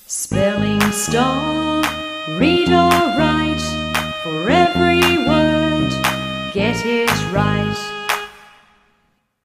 Spelling star, read or write, for every word, get it right.